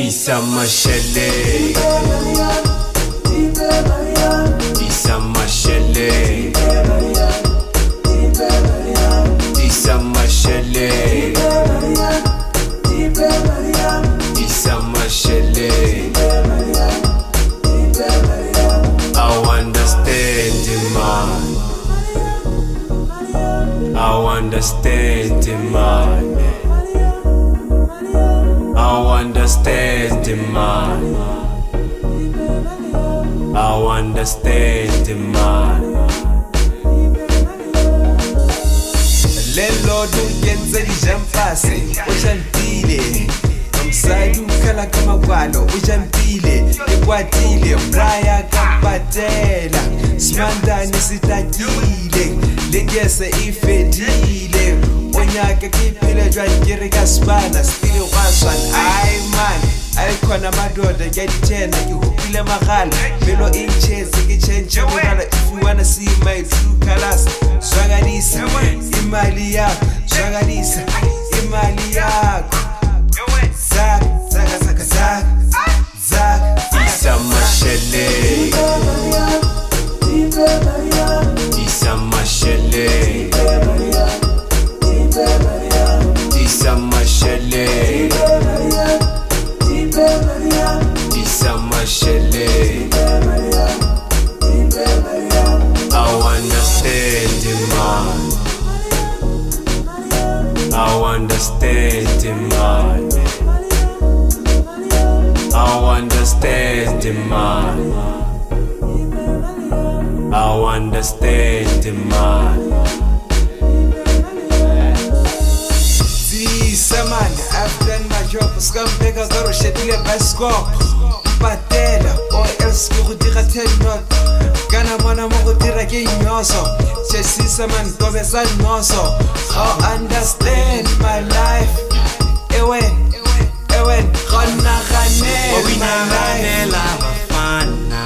Isa Mashele, Isa Mashele, Isa Mashele, Isa Mashele. I understand the man, I understand the man, I understand the man, I understand the man. Lelo duyenze ijampase ujantile Nomsadu kala kama kwalo ujantile Ikwatile waya kapatela Smandani sitakile Legese ifedile Onyake kipile jwankiri kaspana Stili waswan ay man Aikona madoda yaditena Yuhupile maghala Melo incheze kichenche Mugala if you wanna see my true colors Swagadisa imali yako Swagadisa imali yako Zak, zaka, zaka, zak Zak, Isa Mashele, Isa Mashele, Isa Mashele, Isa Mashele. I understand the man, I understand the man, I understand the man, I understand the man. See, man, I've done my job. Scambega garo shedile baskop Patela, or else go dira 10 not Gana mana mo dira ke nyoso Chesi saman gobe san noso I understand my life Ewen, Gonna gane my life Bafana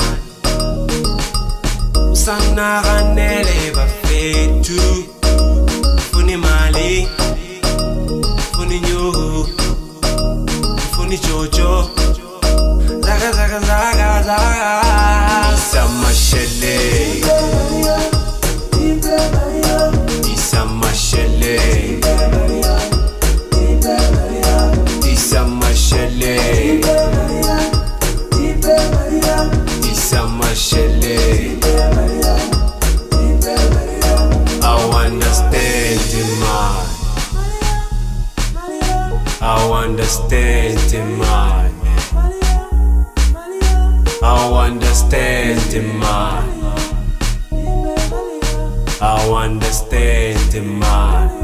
Usana ganele bafetu Funi mali Funi nyo Funi jojo Zaga zaga zaga zaga Isa Mashele, Isa Mashele, Isa Mashele, Isa Mashele. I understand the man, I understand the man, I understand the man, I understand the man.